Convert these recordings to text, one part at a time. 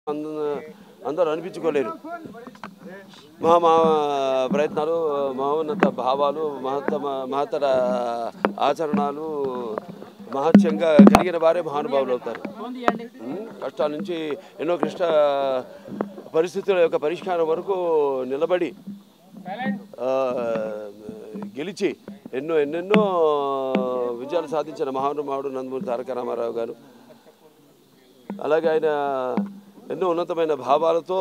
అందరూ అనిపించుకోలేరు. మా మా ప్రయత్నాలు, మహోన్నత భావాలు, మహత్తర ఆచరణలు మహత్యంగా కలిగిన వారే మహానుభావులు అవుతారు. కష్టాల నుంచి ఎన్నో క్లిష్ట పరిస్థితుల యొక్క పరిష్కారం వరకు నిలబడి గెలిచి ఎన్నెన్నో విజయాలు సాధించిన మహానుభావుడు నందమూరి తారక రామారావు గారు. అలాగే ఆయన ఎన్నో ఉన్నతమైన భావాలతో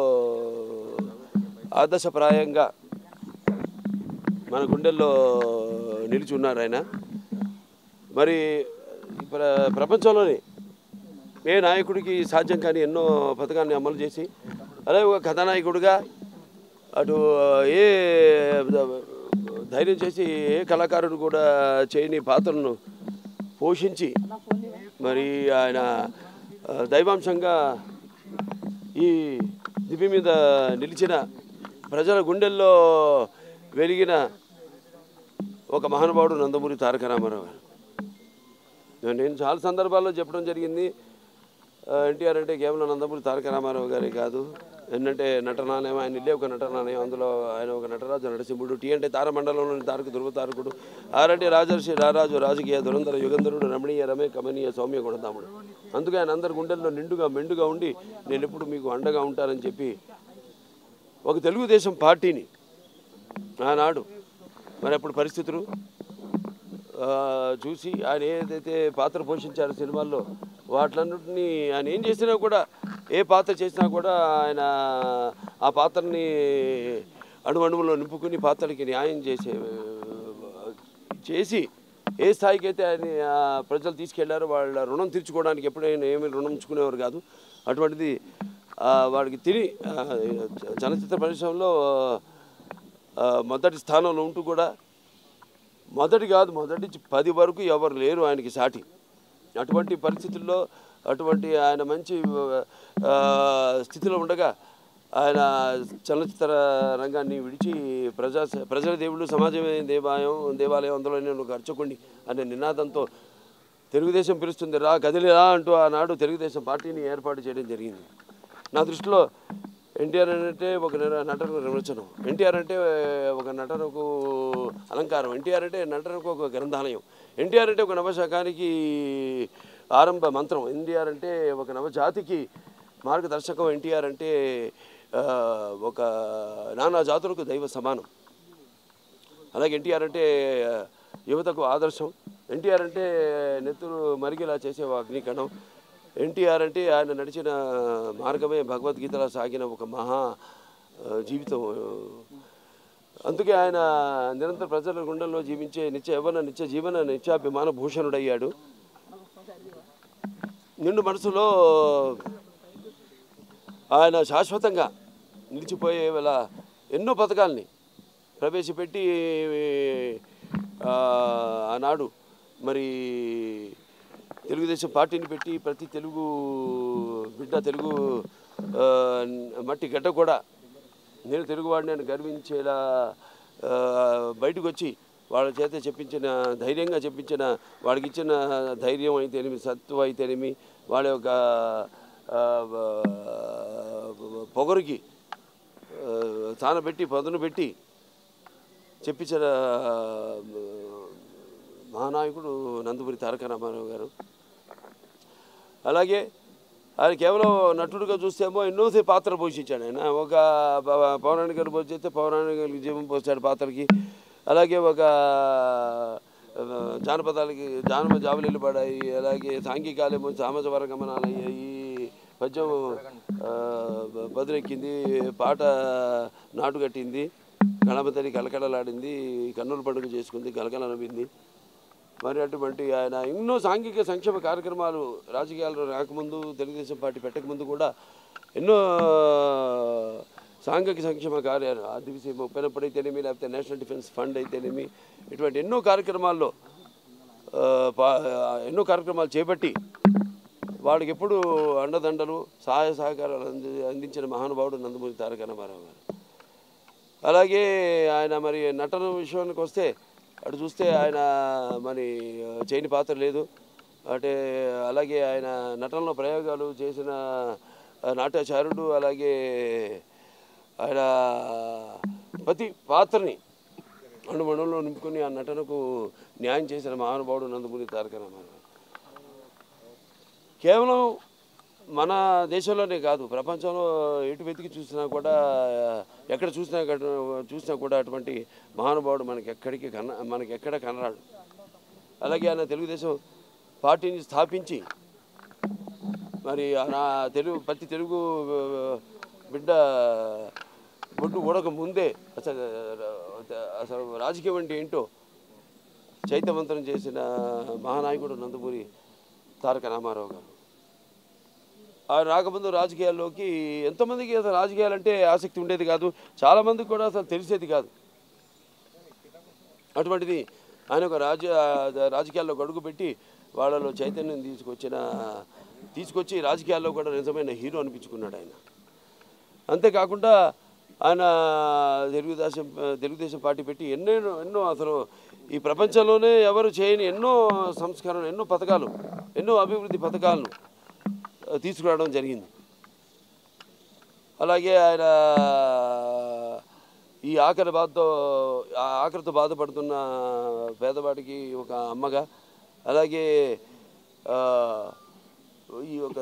ఆదర్శప్రాయంగా మన గుండెల్లో నిలిచి ఉన్నారు ఆయన. మరి ప్రపంచంలోని ఏ నాయకుడికి సాధ్యం కాని ఎన్నో పథకాన్ని అమలు చేసి, అలాగే ఒక కథానాయకుడిగా అటు ఏ ధైర్యం చేసి ఏ కళాకారుడు కూడా చేయని పాత్రను పోషించి మరి ఆయన దైవాంశంగా ఈ దివి మీద నిలిచిన, ప్రజల గుండెల్లో వెలిగిన ఒక మహానుభావుడు నందమూరి తారక రామారావు గారు. నేను చాలా సందర్భాల్లో చెప్పడం జరిగింది, ఎన్టీఆర్ అంటే కేవలం నందమూరి తారక రామారావు గారే కాదు. ఏంటంటే నటనాలయం, ఆయన ఇల్లే ఒక నటనాలయం, అందులో ఆయన ఒక నటరాజు నరసింహుడు. టీ అంటే తారమండలంలోని తారక ధృవతారకుడు. ఆరంటే రాజర్షి రారాజు రాజకీయ దురంధర యుగంధరుడు రమణీయ రమే కమనీయ సౌమ్య గుణధాముడు. అందుకే ఆయన అందరి గుండెల్లో నిండుగా మెండుగా ఉండి నేను ఎప్పుడు మీకు అండగా ఉంటానని చెప్పి ఒక తెలుగుదేశం పార్టీని ఆనాడు మరి అప్పుడు పరిస్థితులు చూసి ఆయన ఏదైతే పాత్ర పోషించారో సినిమాల్లో వాటిలన్నింటినీ ఆయన ఏం చేసినా కూడా, ఏ పాత్ర చేసినా కూడా ఆయన ఆ పాత్రని అణువణువులో నింపుకుని పాత్రకి న్యాయం చేసి ఏ స్థాయికి అయితే ఆయన ప్రజలు తీసుకెళ్లారో వాళ్ళ రుణం తీర్చుకోవడానికి ఎప్పుడైనా ఏమీ రుణం ఉంచుకునేవారు కాదు. అటువంటిది వాడికి తిని చలనచిత్ర పరిశ్రమలో మొదటి స్థానంలో ఉంటూ కూడా మొదటి 10 వరకు ఎవరు లేరు ఆయనకి సాటి. అటువంటి పరిస్థితుల్లో అటువంటి ఆయన మంచి స్థితిలో ఉండగా ఆయన చలనచిత్ర రంగాన్ని విడిచి ప్రజల దేవుడు సమాజమే దేవాలయం అందులో నేను ఒక అర్చకుడిని అనే నినాదంతో తెలుగుదేశం పిలుస్తుంది రా కదిలిరా అంటూ ఆనాడు తెలుగుదేశం పార్టీని ఏర్పాటు చేయడం జరిగింది. నా దృష్టిలో ఎన్టీఆర్ అంటే ఒక నటనకు నిర్వచనం, ఎన్టీఆర్ అంటే ఒక నటనకు అలంకారం, ఎన్టీఆర్ అంటే నటనకు ఒక గ్రంథాలయం, ఎన్టీఆర్ అంటే ఒక నవశకానికి ఆరంభ మంత్రం, ఎన్టీఆర్ అంటే ఒక నవజాతికి మార్గదర్శకం, ఎన్టీఆర్ అంటే ఒక నానా జాతులకు దైవ సమానం. అలాగే ఎన్టీఆర్ అంటే యువతకు ఆదర్శం, ఎన్టీఆర్ అంటే నెత్తురు మరిగేలా చేసే అగ్నికణం, ఎన్టీఆర్ అంటే ఆయన నడిచిన మార్గమే భగవద్గీతలో సాగిన ఒక మహా జీవితం. అందుకే ఆయన నిరంతర ప్రజల గుండెల్లో జీవించే నిత్య జీవన నిత్యాభిమాన భూషణుడయ్యాడు. నిండు మనసులో ఆయన శాశ్వతంగా నిలిచిపోయే వేళ ఎన్నో పథకాల్ని ప్రవేశపెట్టి ఆనాడు మరి తెలుగుదేశం పార్టీని పెట్టి ప్రతి తెలుగు బిడ్డ, తెలుగు మట్టి గడ్డ కూడా నేను తెలుగువాడిని అని గర్వించేలా బయటకు వచ్చి వాళ్ళ చేత ధైర్యంగా చెప్పించిన, వాడికి ఇచ్చిన ధైర్యం అయితేనేమి, సత్తువ అయితేనేమి, వాళ్ళ యొక్క పొగరుకి పదును పెట్టి చెప్పించిన మహానాయకుడు నందమూరి తారక రామారావు గారు. అలాగే ఆయన కేవలం నటుడుగా చూస్తేమో ఎన్నో పాత్రలు పోషించాడు. ఆయన ఒక పౌరాణిక గారు పోషిస్తే పౌరాణిక జీవం పోసాడు పాత్రకి. అలాగే ఒక జానపద జావలీలు పడాయి, అలాగే సాంఘికాలేమో సామాజ వర్గమనాలు అయ్యాయి, పద్యం బదులెక్కింది, పాట నాటు కట్టింది, గణపతిని కలకలలాడింది, కన్నుల పండుగ చేసుకుంది, కలకల నవ్వింది. మరి అటువంటి ఆయన ఎన్నో సాంఘిక సంక్షేమ కార్యక్రమాలు రాజకీయాల్లో రాకముందు, తెలుగుదేశం పార్టీ పెట్టకముందు కూడా ఎన్నో సాంఘిక సంక్షేమ కార్యాలు, ఆర్టీసీ ముప్పైనప్పుడు అయితేనేమి, లేకపోతే నేషనల్ డిఫెన్స్ ఫండ్ అయితేనేమి, ఇటువంటి ఎన్నో కార్యక్రమాలు చేపట్టి వాళ్ళకి ఎప్పుడు అండదండలు సహాయ సహకారాలు అందించిన మహానుభావుడు నందమూరి తారక రామారావు గారు. అలాగే ఆయన మరి నటన విషయానికి వస్తే అటు చూస్తే ఆయన మరి చేయని పాత్ర లేదు. అంటే అలాగే ఆయన నటనలో ప్రయోగాలు చేసిన నాట్యాచార్యుడు. అలాగే ఆయన ప్రతి పాత్రని అణుమణువులో నింపుకొని ఆ నటనకు న్యాయం చేసిన మహానుభావుడు నందమూరి తారక రామారావు. కేవలం మన దేశంలోనే కాదు, ప్రపంచంలో ఎటు వెతికి చూసినా కూడా, ఎక్కడ చూసినా కూడా అటువంటి మహానుభావుడు మనకెక్కడ కనరాడు. అలాగే ఆయన తెలుగుదేశం పార్టీని స్థాపించి మరి ప్రతి తెలుగు బిడ్డ బొడ్డు ఊడక ముందే అసలు రాజకీయం అంటే ఏంటో చైతన్యవంతం చేసిన మహానాయకుడు నందమూరి తారక రామారావు గారు. ఆయన రాకముందు రాజకీయాల్లోకి ఎంతమందికి అసలు రాజకీయాలంటే ఆసక్తి ఉండేది కాదు, చాలామందికి కూడా అసలు తెలిసేది కాదు. అటువంటిది ఆయన ఒక రాజకీయాల్లో అడుగుపెట్టి వాళ్ళలో చైతన్యం తీసుకొచ్చి రాజకీయాల్లో కూడా నిజమైన హీరో అనిపించుకున్నాడు ఆయన. అంతేకాకుండా ఆయన తెలుగుదేశం పార్టీ పెట్టి ఎన్నో అసలు ఈ ప్రపంచంలోనే ఎవరు చేయని ఎన్నో సంస్కరణలు, ఎన్నో పథకాలు, ఎన్నో అభివృద్ధి పథకాలను తీసుకురావడం జరిగింది. అలాగే ఆయన ఈ ఆకలితో బాధపడుతున్న పేదవాడికి ఒక అమ్మగా, అలాగే ఈ ఒక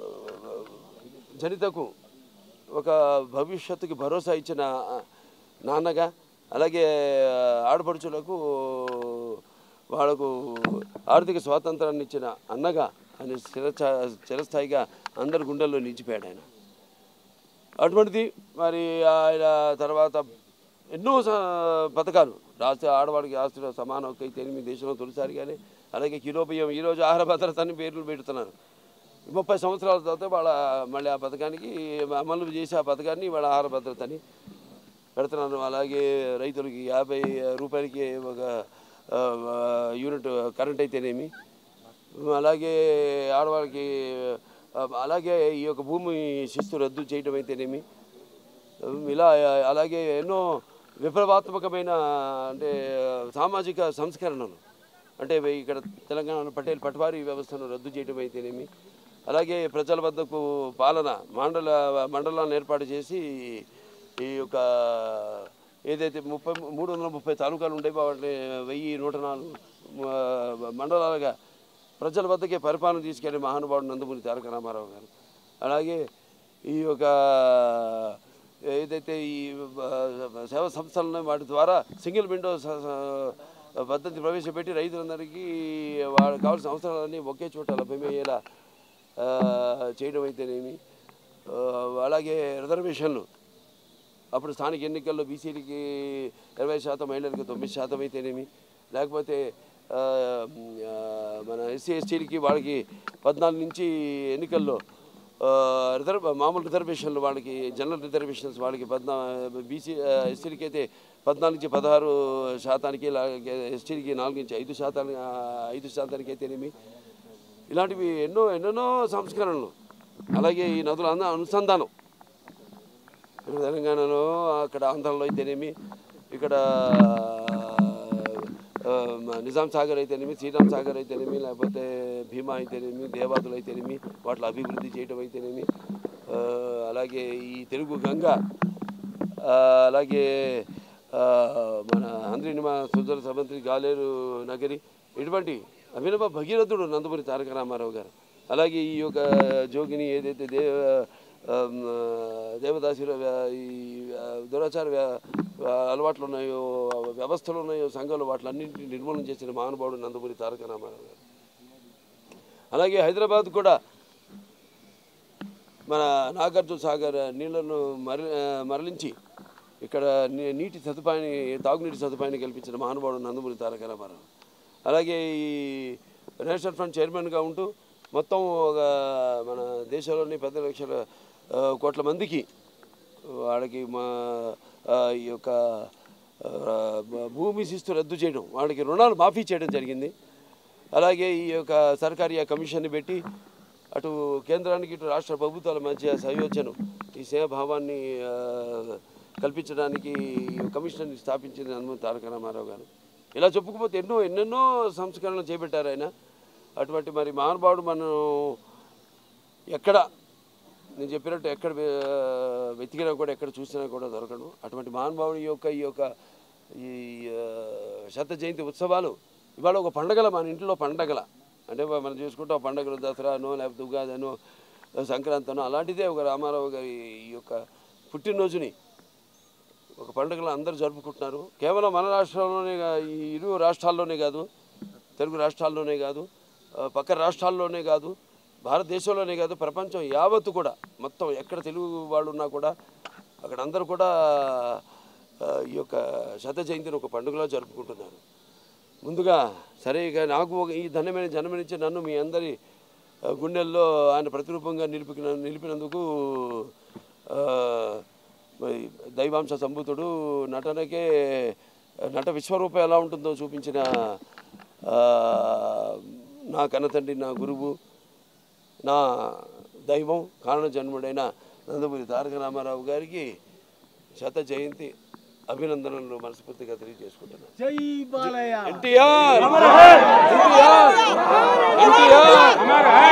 జనితకు ఒక భవిష్యత్తుకి భరోసా ఇచ్చిన నాన్నగా, అలాగే ఆడపడుచులకు వాళ్లకు ఆర్థిక స్వాతంత్రాన్ని ఇచ్చిన అన్నగా ఆయన చిరస్థాయిగా అందరి గుండెల్లో నిలిచిపోయాడు ఆయన. అటువంటిది మరి ఆయన తర్వాత ఎన్నో పథకాలు ఆడవాడికి ఆస్తుల సమాన హక్కు అయితేనేమి దేశంలో తొలిసారిగానే, అలాగే కిలో బియ్యం ఈరోజు ఆహార భద్రతని పేర్లు పెడుతున్నారు. 30 సంవత్సరాల తర్వాత మళ్ళీ ఆ పథకానికి అమలు చేసి ఆ పథకాన్ని వాళ్ళ ఆహార భద్రతని పెడుతున్నారు. అలాగే రైతులకి 50 రూపాయలకి ఒక యూనిట్ కరెంట్ అయితేనేమి, అలాగే ఆడవాళ్ళకి, అలాగే ఈ యొక్క భూమి శిస్తు రద్దు చేయడం అయితేనేమి, ఇలా అలాగే ఎన్నో విప్లవాత్మకమైన అంటే సామాజిక సంస్కరణలు, అంటే ఇక్కడ తెలంగాణలో పట్వారీ వ్యవస్థను రద్దు చేయడం అయితేనేమి, అలాగే ప్రజల వద్దకు పాలన మండలాలను ఏర్పాటు చేసి ఈ యొక్క ఏదైతే 330 తాలూకాలు ఉండేవో వాటిని 1104 మండలాలుగా ప్రజల వద్దకే పరిపాలన తీసుకెళ్లే మహానుభావుడు నందమూరి తారక రామారావు గారు. అలాగే ఈ యొక్క ఏదైతే ఈ సేవా సంస్థలను వాటి ద్వారా సింగిల్ విండో పద్ధతి ప్రవేశపెట్టి రైతులందరికీ వాళ్ళకి కావాల్సిన అవసరాలన్నీ ఒకే చోట లభ్యమయ్యేలా చేయడం అయితేనేమి, అలాగే రిజర్వేషన్లు అప్పుడు స్థానిక ఎన్నికల్లో బీసీలకి 20%, మహిళలకి 9% అయితేనేమి, లేకపోతే మన ఎస్సీ ఎస్టీలకి వాళ్ళకి 14 నుంచి ఎన్నికల్లో మామూలు రిజర్వేషన్లు, వాళ్ళకి జనరల్ రిజర్వేషన్స్ వాళ్ళకి బీసీ ఎస్సీలకి అయితే 14 నుంచి 16%, ఎస్టీలకి 4 నుంచి 5% అయితేనేమి, ఇలాంటివి ఎన్నెన్నో సంస్కరణలు. అలాగే ఈ నదుల అనుసంధానం తెలంగాణలో, అక్కడ ఆంధ్రలో అయితేనేమి, ఇక్కడ నిజాం సాగర్ అయితేనేమి, శ్రీరామ్ సాగర్ అయితేనేమి, లేకపోతే భీమా అయితేనేమి, దేవాదులు అయితేనేమి, వాటిని అభివృద్ధి చేయడం అయితేనేమి, అలాగే ఈ తెలుగు గంగ, అలాగే మన ఆంధ్రీనిమ సుజల సమంత్రి గాలేరు నగరి, ఇటువంటి అభినవ భగీరథుడు నందమూరి తారక రామారావు గారు. అలాగే ఈ యొక్క జోగిని ఏదైతే దేవదాసిలో ఈ దురాచార అలవాట్లు ఉన్నాయో, వ్యవస్థలు ఉన్నాయో, సంఘాలు, వాటిలన్నింటినీ నిర్మూలన చేసిన మహానుభావుడు నందమూరి తారక రామారావు గారు. అలాగే హైదరాబాద్ కూడా మన నాగార్జున సాగర్ నీళ్లను మరలించి ఇక్కడ తాగునీటి సదుపాయాన్ని కల్పించిన మహానుభావుడు నందమూరి తారక రామారావు. అలాగే ఈ నేషనల్ ఫ్రంట్ చైర్మన్గా ఉంటూ మొత్తం మన దేశంలోని 10 లక్షల కోట్ల మందికి వాళ్ళకి ఈ యొక్క భూమి శిస్తు రద్దు చేయడం, వాళ్ళకి రుణాలు మాఫీ చేయడం జరిగింది. అలాగే ఈ యొక్క సర్కారీ కమిషన్ని పెట్టి అటు కేంద్రానికి ఇటు రాష్ట్ర ప్రభుత్వాల మధ్య సంయోజనం, ఈ సేవాభావాన్ని కల్పించడానికి కమిషన్ని స్థాపించింది నందమూరి తారక రామారావు గారు. ఇలా చెప్పుకుపోతే ఎన్నెన్నో సంస్కరణలు చేపట్టారు ఆయన. అటువంటి మరి మహానుభావుడు మనం ఎక్కడ నేను చెప్పినట్టు ఎక్కడ వెతికినా కూడా ఎక్కడ చూసినా కూడా దొరకను. అటువంటి మహానుభావుని ఈ శత జయంతి ఉత్సవాలు ఇవాళ ఒక పండగల, మన ఇంట్లో పండగల అంటే మనం చూసుకుంటాం పండగలు, దసరానో లేకపోతే ఉగాదనో సంక్రాంతనో, అలాంటిదే ఒక రామారావు గారి ఈ యొక్క పుట్టినరోజుని ఒక పండుగలు అందరూ జరుపుకుంటున్నారు. కేవలం మన రాష్ట్రంలోనే, ఈ ఇరు రాష్ట్రాల్లోనే కాదు, తెలుగు రాష్ట్రాల్లోనే కాదు, పక్క రాష్ట్రాల్లోనే కాదు, భారతదేశంలోనే కాదు, ప్రపంచం యావత్తు కూడా మొత్తం ఎక్కడ తెలుగు వాళ్ళు ఉన్నా కూడా అక్కడ అందరూ కూడా ఈ యొక్క శత జయంతిని ఒక పండుగలో జరుపుకుంటున్నారు. ముందుగా సరే ఇక నాకు ఈ ధన్యమైన జన్మనిచ్చి నన్ను మీ అందరి గుండెల్లో ఆయన ప్రతిరూపంగా నిలిపినందుకు దైవాంశ సంభూతుడు, నటనకే నట విశ్వరూపం ఎలా ఉంటుందో చూపించిన నా కన్నతండ్రి, నా గురువు, నా దైవం, కారణ జన్ముడైన నందమూరి తారక రామారావు గారికి శత జయంతి అభినందనలు మనస్ఫూర్తిగా తెలియజేసుకుంటున్నాను. జై బాలయ్య. ఎన్టీఆర్.